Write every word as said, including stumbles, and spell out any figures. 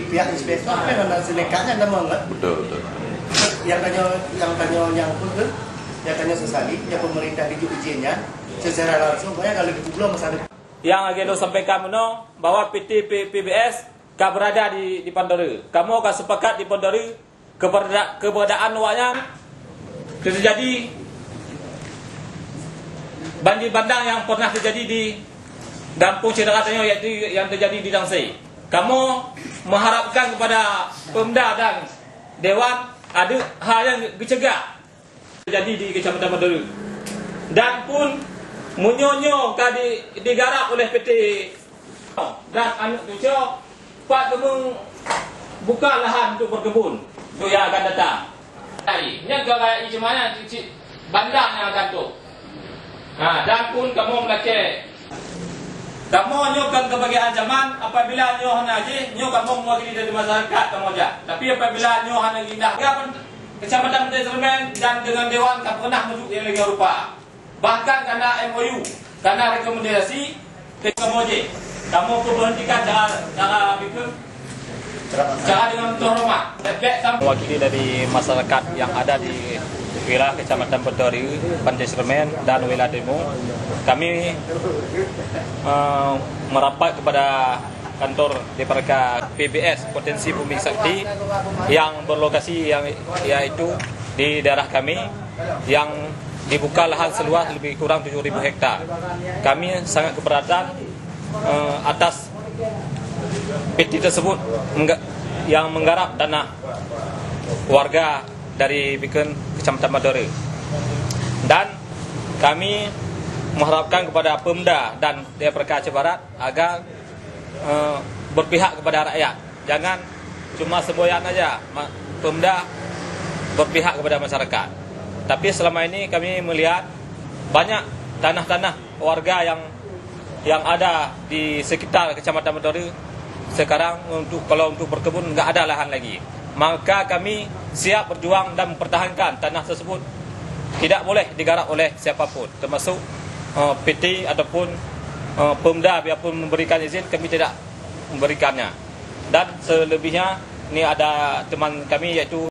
pihak inspektor apa yang anda selekatnya anda mau nggak? Betul, betul. Yang tanya, yang tanya yang pun tu, yang tanya sesali, yang pemerintah dijuk izinnya secara langsung, banyak kalau itu belum masalah. Yang agenda sampaikan meno bahwa P T P B S kau berada di di Pandora. Kamu akan sepakat di Pandora keberada, keberadaan awaknya terjadi banjir bandang yang pernah terjadi di Kampung Cederatanyo, iaitu yang terjadi di Dangsei. Kamu mengharapkan kepada Pemda dan Dewan ada hal yang dicegah terjadi di Kecamatan Pandora. Dan pun munyonyo ka di digarap oleh P T dan anak cucu pak kamu buka lahan untuk berkebun untuk yang akan datang. Ini kalau macam mana bandang yang akan tu. Nah, dan pun kamu melakukan kamu nyokan kebagai ancaman apabila nyoh haji nyoh kamu mewakili dari masyarakat kamu aja. Tapi apabila nyoh hanya indah Kecamatan Menteri Sermen dan dengan Dewan tak pernah menunjuk yang lagi rupa. Bahkan karena M O U, karena rekomendasi kamu aja. Kamu pun berhentikan cara cara bikin cara dengan terhormat. Mewakili dari masyarakat yang ada di wilayah Kecamatan Pandora, Pantai Sermen dan wilayah Demo, kami uh, merapat kepada kantor D P R K P B S Potensi Bumi Sakti yang berlokasi yang yaitu di daerah kami yang dibuka lahan seluas lebih kurang tujuh ribu hektar. Kami sangat keberatan uh, atas P T tersebut yang menggarap tanah warga dari bikin Kecamatan Pandora. Dan kami mengharapkan kepada Pemda dan D P R K Aceh Barat agar uh, berpihak kepada rakyat. Jangan cuma semboyan aja Pemda berpihak kepada masyarakat. Tapi selama ini kami melihat banyak tanah-tanah warga yang yang ada di sekitar Kecamatan Pandora sekarang untuk kalau untuk berkebun enggak ada lahan lagi. Maka kami siap berjuang dan mempertahankan tanah tersebut tidak boleh digarap oleh siapapun, termasuk uh, P T ataupun uh, Pemda biarpun memberikan izin kami tidak memberikannya. Dan selebihnya ini ada teman kami yaitu